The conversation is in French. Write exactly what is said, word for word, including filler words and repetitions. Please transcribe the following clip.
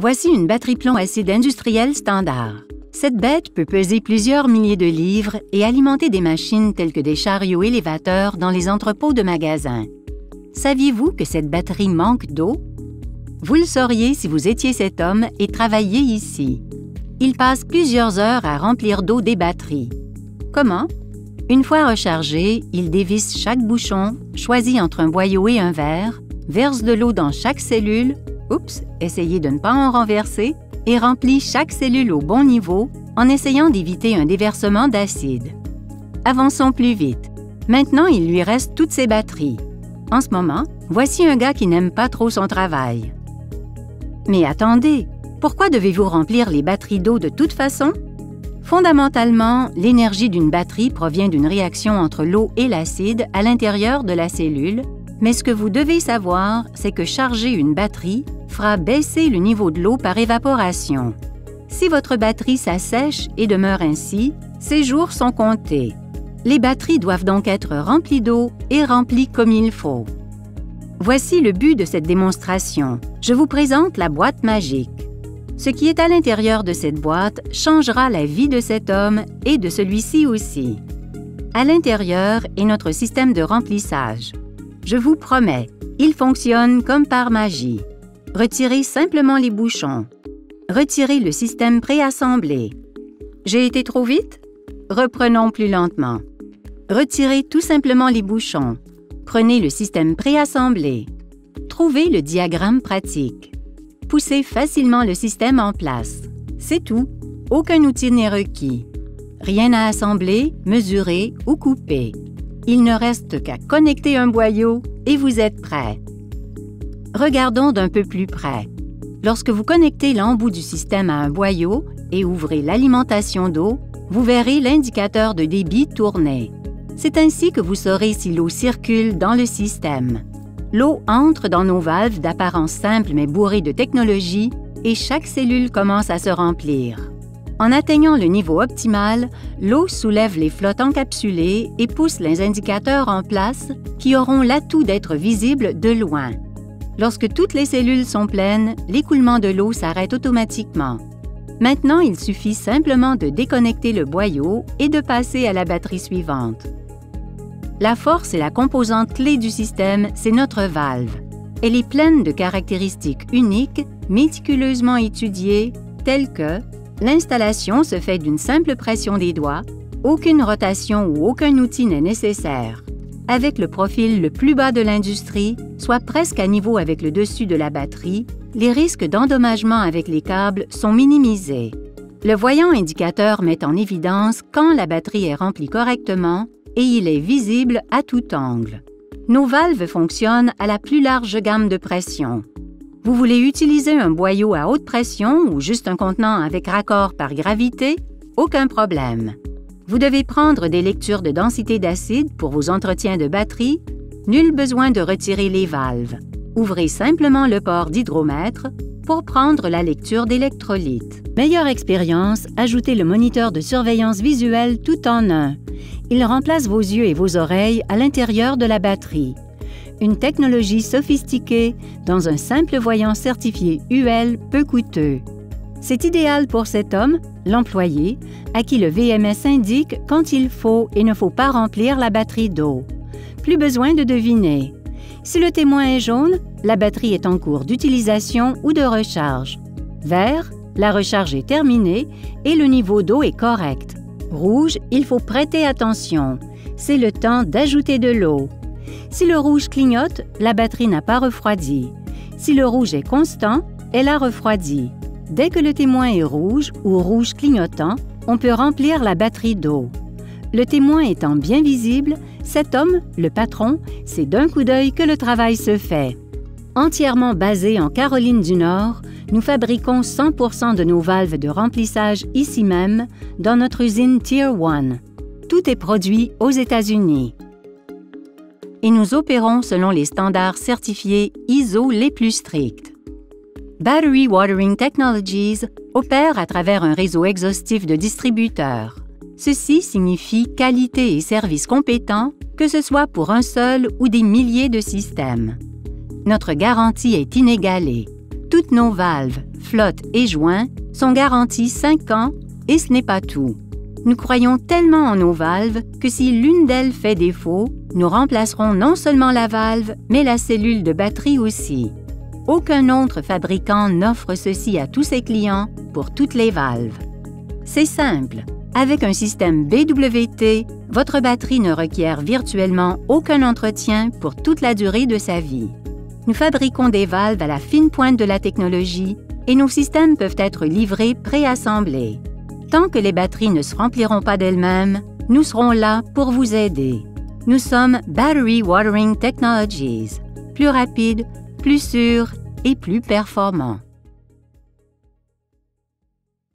Voici une batterie plomb-acide industrielle standard. Cette bête peut peser plusieurs milliers de livres et alimenter des machines telles que des chariots élévateurs dans les entrepôts de magasins. Saviez-vous que cette batterie manque d'eau? Vous le sauriez si vous étiez cet homme et travailliez ici. Il passe plusieurs heures à remplir d'eau des batteries. Comment? Une fois rechargé, il dévisse chaque bouchon, choisit entre un boyau et un verre, verse de l'eau dans chaque cellule, oups, essayez de ne pas en renverser, et remplit chaque cellule au bon niveau en essayant d'éviter un déversement d'acide. Avançons plus vite. Maintenant, il lui reste toutes ses batteries. En ce moment, voici un gars qui n'aime pas trop son travail. Mais attendez, pourquoi devez-vous remplir les batteries d'eau de toute façon? Fondamentalement, l'énergie d'une batterie provient d'une réaction entre l'eau et l'acide à l'intérieur de la cellule, mais ce que vous devez savoir, c'est que charger une batterie fera baisser le niveau de l'eau par évaporation. Si votre batterie s'assèche et demeure ainsi, ses jours sont comptés. Les batteries doivent donc être remplies d'eau et remplies comme il faut. Voici le but de cette démonstration. Je vous présente la boîte magique. Ce qui est à l'intérieur de cette boîte changera la vie de cet homme et de celui-ci aussi. À l'intérieur est notre système de remplissage. Je vous promets, il fonctionne comme par magie. Retirez simplement les bouchons. Retirez le système préassemblé. J'ai été trop vite? Reprenons plus lentement. Retirez tout simplement les bouchons. Prenez le système préassemblé. Trouvez le diagramme pratique. Poussez facilement le système en place. C'est tout. Aucun outil n'est requis. Rien à assembler, mesurer ou couper. Il ne reste qu'à connecter un boyau et vous êtes prêt. Regardons d'un peu plus près. Lorsque vous connectez l'embout du système à un boyau et ouvrez l'alimentation d'eau, vous verrez l'indicateur de débit tourner. C'est ainsi que vous saurez si l'eau circule dans le système. L'eau entre dans nos valves d'apparence simple mais bourrées de technologie et chaque cellule commence à se remplir. En atteignant le niveau optimal, l'eau soulève les flottes encapsulées et pousse les indicateurs en place qui auront l'atout d'être visibles de loin. Lorsque toutes les cellules sont pleines, l'écoulement de l'eau s'arrête automatiquement. Maintenant, il suffit simplement de déconnecter le boyau et de passer à la batterie suivante. La force et la composante clé du système, c'est notre valve. Elle est pleine de caractéristiques uniques, méticuleusement étudiées, telles que l'installation se fait d'une simple pression des doigts, aucune rotation ou aucun outil n'est nécessaire. Avec le profil le plus bas de l'industrie, soit presque à niveau avec le dessus de la batterie, les risques d'endommagement avec les câbles sont minimisés. Le voyant indicateur met en évidence quand la batterie est remplie correctement et il est visible à tout angle. Nos valves fonctionnent à la plus large gamme de pression. Vous voulez utiliser un boyau à haute pression ou juste un contenant avec raccord par gravité? Aucun problème. Vous devez prendre des lectures de densité d'acide pour vos entretiens de batterie? Nul besoin de retirer les valves. Ouvrez simplement le port d'hydromètre pour prendre la lecture d'électrolyte. Meilleure expérience, ajoutez le moniteur de surveillance visuelle tout en un. Il remplace vos yeux et vos oreilles à l'intérieur de la batterie. Une technologie sophistiquée dans un simple voyant certifié U L peu coûteux. C'est idéal pour cet homme, l'employé, à qui le V M S indique quand il faut et ne faut pas remplir la batterie d'eau. Plus besoin de deviner. Si le témoin est jaune, la batterie est en cours d'utilisation ou de recharge. Vert, la recharge est terminée et le niveau d'eau est correct. Rouge, il faut prêter attention. C'est le temps d'ajouter de l'eau. Si le rouge clignote, la batterie n'a pas refroidi. Si le rouge est constant, elle a refroidi. Dès que le témoin est rouge ou rouge clignotant, on peut remplir la batterie d'eau. Le témoin étant bien visible, cet homme, le patron, c'est d'un coup d'œil que le travail se fait. Entièrement basé en Caroline du Nord, nous fabriquons cent pour cent de nos valves de remplissage ici même, dans notre usine Tier un. Tout est produit aux États-Unis. Et nous opérons selon les standards certifiés I S O les plus stricts. Battery Watering Technologies opère à travers un réseau exhaustif de distributeurs. Ceci signifie qualité et service compétents, que ce soit pour un seul ou des milliers de systèmes. Notre garantie est inégalée. Toutes nos valves, flottes et joints sont garantis cinq ans et ce n'est pas tout. Nous croyons tellement en nos valves que si l'une d'elles fait défaut, nous remplacerons non seulement la valve, mais la cellule de batterie aussi. Aucun autre fabricant n'offre ceci à tous ses clients pour toutes les valves. C'est simple. Avec un système B W T, votre batterie ne requiert virtuellement aucun entretien pour toute la durée de sa vie. Nous fabriquons des valves à la fine pointe de la technologie et nos systèmes peuvent être livrés préassemblés. Tant que les batteries ne se rempliront pas d'elles-mêmes, nous serons là pour vous aider. Nous sommes Battery Watering Technologies, plus rapide, plus sûr et plus performant.